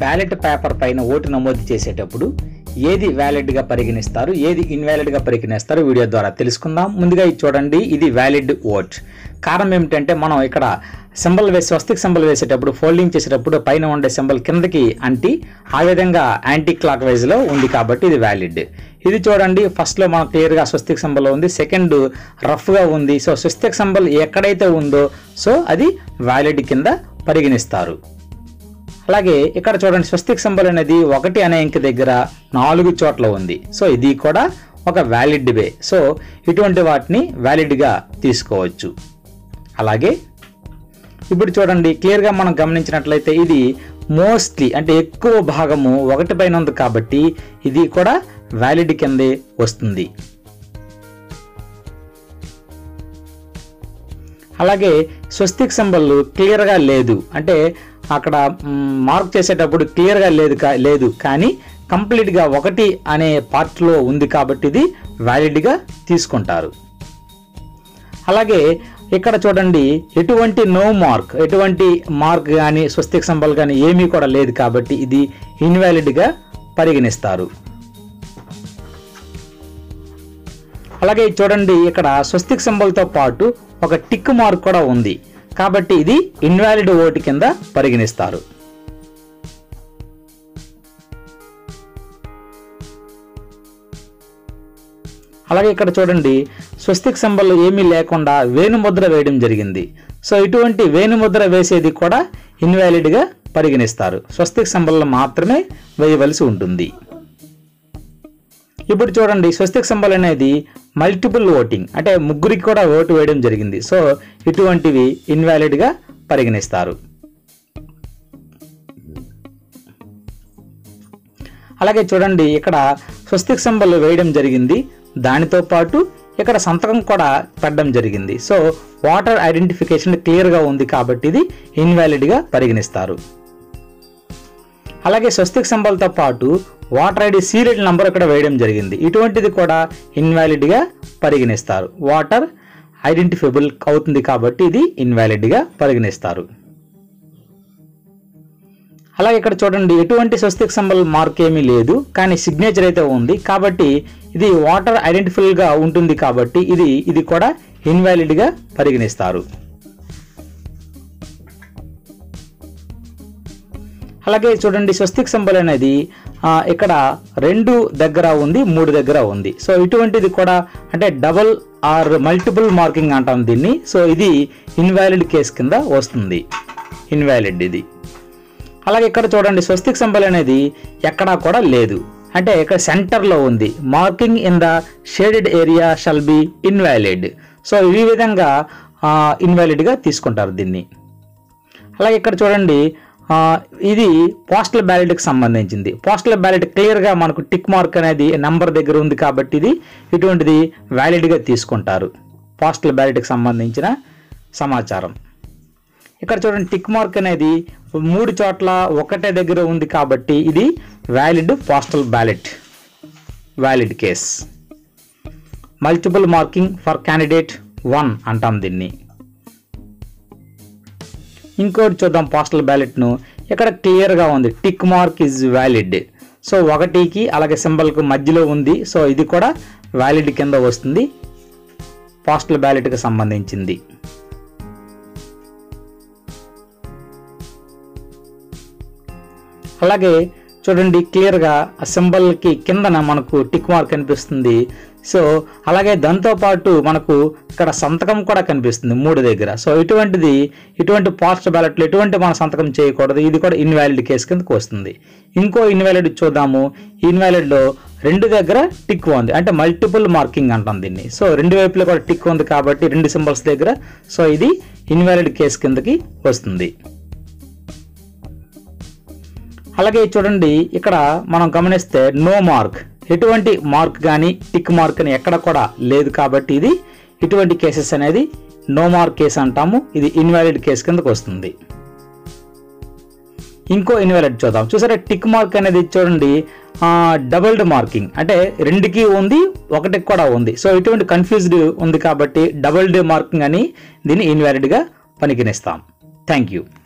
Ballot paper పైన vote నమోదు చేసేటప్పుడు ఏది వ్యాలిడ్ గా పరిగణిస్తారు, ఏది ఇన్వాలిడ్ గా పరిగణిస్తారు వీడియో ద్వారా తెలుసుకుందాం. ముందుగా ఇది చూడండి, ఇది వ్యాలిడ్ ఓట్. కారణం ఏమిటంటే మనం ఇక్కడ సింబల్ వేసి స్వస్తిక్ సింబల్ వేసేటప్పుడు ఫోల్డింగ్ చేసేటప్పుడు పైన ఉండే సింబల్ కిందకి అంటి ఆ విధంగా యాంటీ క్లాక్ వైజ్ లో ఉంది కాబట్టి ఇది వ్యాలిడ్. ఇది చూడండి, ఫస్ట్ లో మనం క్లియర్ గా స్వస్తిక్ సింబల్ ఉంది, సెకండ్ రఫ్ గా ఉంది. సో స్వస్తిక్ సింబల్ ఎక్కడైతే ఉందో సో అది వ్యాలిడ్ కింద పరిగణిస్తారు. అలాగే ఇక్కడ చూడండి, స్వస్తిక్ సింబల్ అనేది 1 అనే అంకె దగ్గర 4 చోట్ల ఉంది. సో ఇది కూడా ఒక వ్యాలిడ్ వే. సో ఇటువంటి వాటిని వ్యాలిడ్ గా తీసుకోవచ్చు. అలాగే ఇప్పుడు చూడండి, క్లియర్ గా మనం గమనించినట్లయితే ఇది మోస్ట్లీ అంటే ఎక్కువ భాగము 1 పైన ఉంది కాబట్టి ఇది కూడా వ్యాలిడ్ కిందే వస్తుంది. అలాగే స్వస్తిక్ సింబల్ క్లియర్ గా లేదు అంటే అక్కడ మార్క్ చేసేటప్పుడు క్లియర్ గా లేదు కానీ కంప్లీట్ గా 1 అనే పార్ట్ లో ఉంది కాబట్టి ఇది వ్యాలిడ్ గా తీసుకుంటారు. అలాగే ఇక్కడ చూడండి, ఎటువంటి నో మార్క్, ఎటువంటి మార్క్ కానీ స్వస్తిక్ సింబల్ కానీ ఏమీ కూడా లేదు కాబట్టి ఇది ఇన్వాలిడ్ గా పరిగణిస్తారు. అలాగే చూడండి, ఇక్కడ స్వస్తిక్ సింబల్ తో పాటు ఒక టిక్ మార్క్ కూడా ఉంది కాబట్టి ఇది ఇన్వాలిడ్ ఓటు కింద పరిగణిస్తారు. అలాగే ఇక్కడ చూడండి, స్వస్తిక్ సింబల్ ఏమీ లేకుండా వేణుముద్ర వేయడం జరిగింది. సో ఇటువంటి వేణుముద్ర వేసేది కూడా ఇన్వాలిడ్ గా పరిగణిస్తారు. స్వస్తిక్ సింబల్ మాత్రమే వేయవలసి ఉంటుంది. ఇప్పుడు చూడండి, స్వస్తిక్ సింబల్ అనేది మల్టిపుల్ ఓటింగ్ అంటే ముగ్గురికి కూడా ఓటు వేయడం జరిగింది. సో ఇటువంటివి ఇన్వాలిడ్ గా పరిగణిస్తారు. అలాగే చూడండి, ఇక్కడ స్వస్తిక్ సింబల్ వేయడం జరిగింది, దానితో పాటు ఇక్కడ సంతకం కూడా పెట్టడం జరిగింది. సో వాటర్ ఐడెంటిఫికేషన్ క్లియర్ గా ఉంది కాబట్టి ఇది ఇన్వాలిడ్ గా పరిగణిస్తారు. అలాగే స్వస్తిక్ సింబల్ తో పాటు వాటర్ ఐడి సీరియల్ నంబర్ ఇక్కడ వేయడం జరిగింది. ఇటువంటిది కూడా ఇన్వాలిడ్ గా పరిగణిస్తారు. వాటర్ ఐడెంటిఫైబుల్ అవుతుంది కాబట్టి ఇది ఇన్వాలిడ్ గా పరిగణిస్తారు. అలాగే ఇక్కడ చూడండి, ఎటువంటి స్వస్తిక్ సింబల్ మార్క్ ఏమీ లేదు కానీ సిగ్నేచర్ అయితే ఉంది కాబట్టి ఇది వాటర్ ఐడెంటిఫైబుల్ గా ఉంటుంది కాబట్టి ఇది కూడా ఇన్వాలిడ్ గా పరిగణిస్తారు. అలాగే చూడండి, స్వస్తిక్ సింబల్ అనేది ఇక్కడ 2 దగ్గర ఉంది, 3 దగ్గర ఉంది. సో ఇటువంటిది కూడా అంటే డబుల్ ఆర్ మల్టిపుల్ మార్కింగ్ అంటాం దీన్ని. సో ఇది ఇన్వాలిడ్ కేస్ కింద వస్తుంది, ఇన్వాలిడ్ ఇది. అలాగే ఇక్కడ చూడండి, స్వస్తిక్ సింబల్ అనేది ఎక్కడా కూడా లేదు అంటే ఇక్కడ సెంటర్ లో ఉంది. Marking in the shaded area shall be invalid. So ఈ విధంగా ఇన్వాలిడ్ గా తీసుకుంటారు దీన్ని. అలాగే ఇక్కడ చూడండి, ఇది పోస్టల్ బ్యాలెట్ కి సంబంధించింది. పోస్టల్ బ్యాలెట్ క్లియర్ గా మనకు టిక్ మార్క్ అనేది నంబర్ దగ్గర ఉంది కాబట్టి ఇది ఇటువంటిది వ్యాలిడ్ గా తీసుకుంటారు. పోస్టల్ బ్యాలెట్ కి సంబంధించిన సమాచారం. ఇక్కడ చూడండి, టిక్ మార్క్ అనేది 3 చోట్ల 1 దగ్గర ఉంది కాబట్టి ఇది valid postal ballot, valid case. Multiple marking for candidate 1 అంటాం దీన్ని. ఇంకోటి చూద్దాం, పోస్టల్ బ్యాలెట్ ను ఇక్కడ క్లియర్ గా ఉంది, tick mark is valid. So 1కి అలాగే సింబల్ కు మధ్యలో ఉంది. సో ఇది కూడా వ్యాలిడ్ కింద వస్తుంది, పోస్టల్ బ్యాలెట్ కి సంబంధించింది. అలాగే చూడండి, క్లియర్ గా ఆ సింబల్ కి కిందన మనకు టిక్ మార్క్ కనిపిస్తుంది. సో అలాగే దాంతో పాటు మనకు ఇక్కడ సంతకం కూడా కనిపిస్తుంది 3 దగ్గర. సో ఇటువంటి పోస్టల్ బ్యాలెట్ లో ఎటువంటి మన సంతకం చేయకూడదు, ఇది కూడా ఇన్వాలిడ్ కేసు కిందకు వస్తుంది. ఇంకో ఇన్వాలిడ్ చూద్దాము. ఇన్వాలిడ్ లో 2 దగ్గర టిక్ ఉంది అంటే మల్టిపుల్ మార్కింగ్ అంటాం దీన్ని. సో 2 వైపులో కూడా టిక్ ఉంది కాబట్టి 2 సింబల్స్ దగ్గర. సో ఇది ఇన్వాలిడ్ కేసు కిందకి వస్తుంది. అలాగే చూడండి, ఇక్కడ మనం గమనిస్తే నో మార్క్, ఎటువంటి మార్క్ కానీ టిక్ మార్క్ అని ఎక్కడ కూడా లేదు కాబట్టి ఇది ఇటువంటి కేసెస్ అనేది నో మార్క్ కేసు అంటాము. ఇది ఇన్వాలిడ్ కేసు కిందకు వస్తుంది. ఇంకో ఇన్వాలిడ్ చూద్దాం. చూసారా, టిక్ మార్క్ అనేది చూడండి డబుల్డ్ మార్కింగ్ అంటే 2కి ఉంది, 1కి కూడా ఉంది. సో ఇటువంటి కన్ఫ్యూజ్డ్ ఉంది కాబట్టి డబుల్డ్ మార్కింగ్ అని దీన్ని ఇన్వాలిడ్ గా పరిగణిస్తాం. Thank you.